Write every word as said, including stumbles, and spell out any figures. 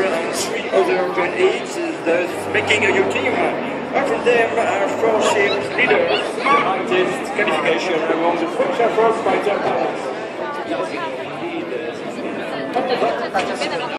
and three other candidates, thus making a new team. After them are four ships leaders, the highest qualification among the Flyshow fighter pilots.